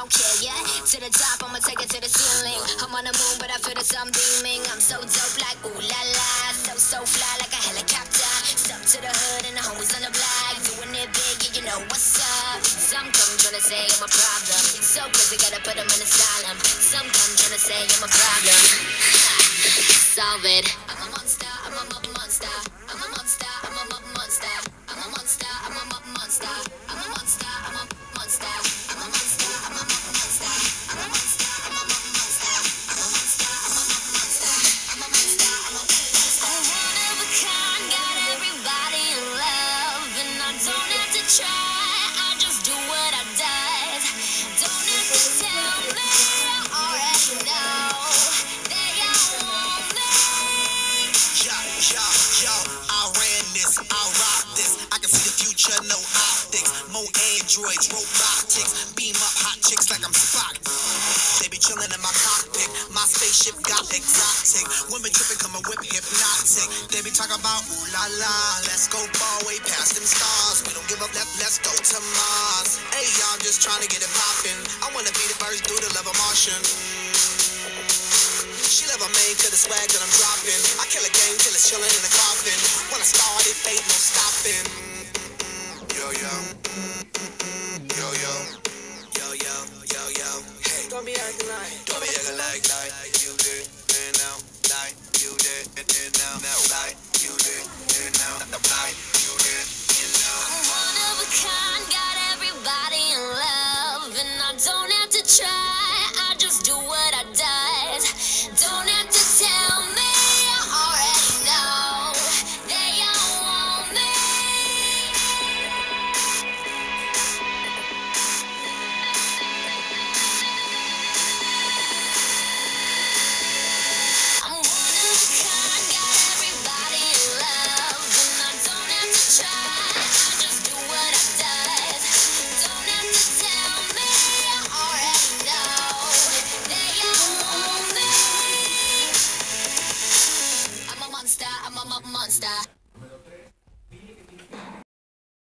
don't care, yeah. To the top, I'ma take it to the ceiling. I'm on the moon, but I feel that I'm beaming. I'm so dope, like ooh la la. So fly like a helicopter. Step to the hood and the homies on the block. Doing it big, yeah, you know what's up. Some come tryna say I'm a problem. So crazy, gotta put them in asylum. Some come tryna say I'm a problem. Solve it. I'm a monster, I'm a monster. I'm a monster, I'm a monster. I'm a monster, I'm a monster. I'm a monster, I'm a monster. I'm a monster, I'm a monster. I'm a monster, I'm a monster. I'm a monster, I'm a monster. I'm a monster, I'm a monster. I'm one of a kind, got everybody in love, and I don't have to try. I just do what I does. Don't have to tell me, I already know. They all want me. Yo, I ran this, I rock this. I can see the future, no optics. More androids, robotics. Beam up hot chicks like I'm Spock. They be chillin' in my cockpit. My spaceship got exotic. Women trippin', come and whip hypnotic. They be talking about ooh la la. Let's go far way past them stars. We don't give up, let's go to Mars. Hey, y'all just trying to get it poppin'. I wanna be the first dude to love a Martian. She love a man to the swag that I'm dropping. I kill a game till it's chillin' in the coffin. When I start, it ain't no stopping. Yo, yo. Yo, yo. Yo, yo, yo, yo. Hey. Don't be acting like you did, and now, like you did, and now, like you did, and now, like you did, and now. I'm one of a kind, got everybody in love, and I don't have to try. I just do what I does. Don't have to tell me, I already know. They all want me. I'm one of a kind, got everybody in love, and I don't have to try. I just do what I does. Don't have to tell me, I already know. They all want me. I'm a monster, I'm a monster.